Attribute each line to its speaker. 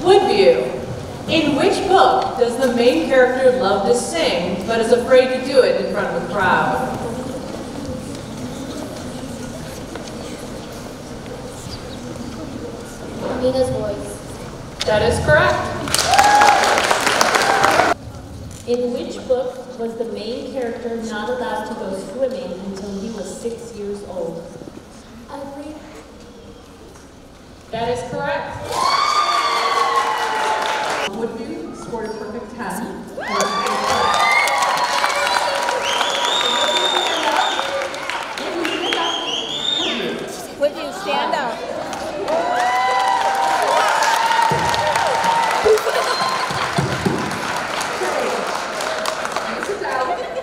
Speaker 1: Woodview. In which book does the main character love to sing, but is afraid to do it in front of a crowd?
Speaker 2: Amina's Voice.
Speaker 1: That is correct.
Speaker 3: In which book was the main character not allowed to go swimming until he was 6 years old?